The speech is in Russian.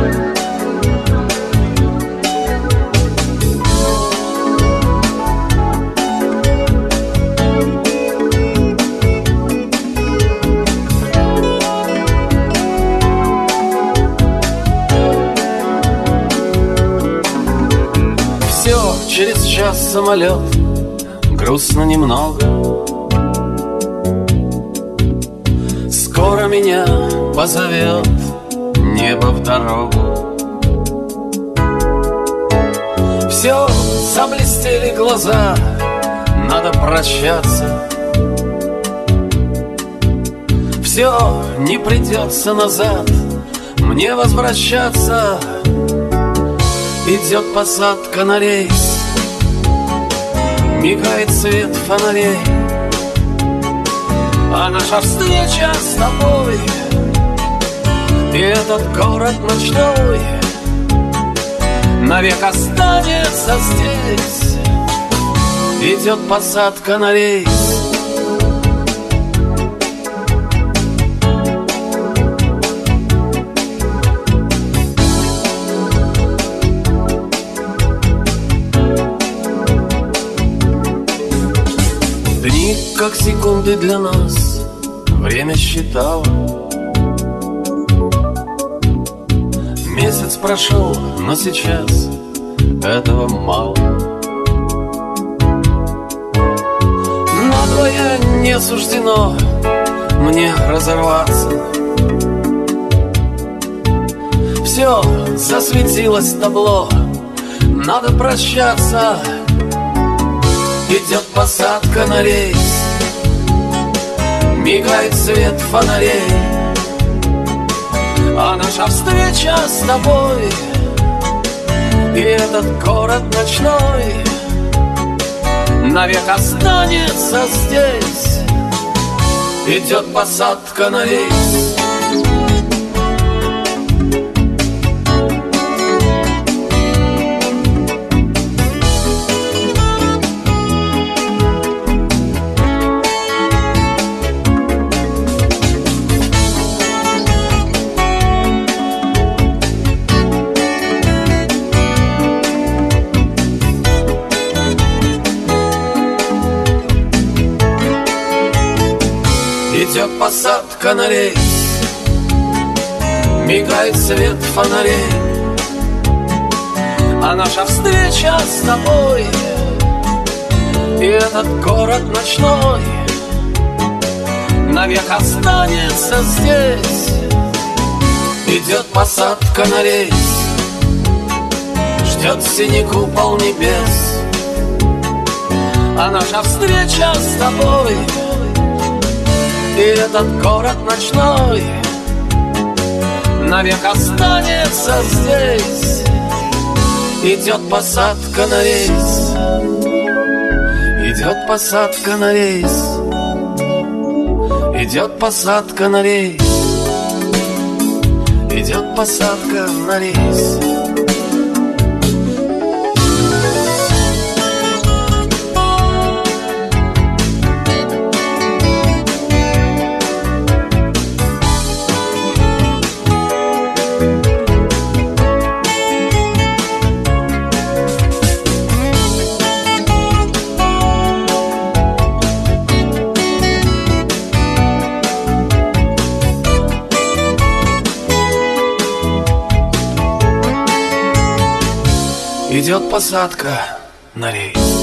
Через час самолет, грустно немного. Скоро меня позовет небо в дорогу. Все, заблестели глаза, надо прощаться. Все, не придется назад мне возвращаться. Идет посадка на рейс, мигает свет фонарей, а наша встреча с тобой и этот город ночной навек останется здесь. Идет посадка на рейс. Дни, как секунды для нас, время считало. Месяц прошел, но сейчас этого мало. Надвое не суждено мне разорваться. Все, засветилось табло, надо прощаться. Идет посадка на рейс, мигает свет фонарей, а наша встреча с тобой и этот город ночной навек останется здесь. Идет посадка на рейс. Идет посадка на рейс, мигает свет фонарей, а наша встреча с тобой и этот город ночной навек останется здесь. Идет посадка на рейс, ждет синий купол небес, а наша встреча с тобой и этот город ночной навек останется здесь. Идет посадка на рейс, идет посадка на рейс, идет посадка на рейс, идет посадка на рейс. Идет посадка на рейс.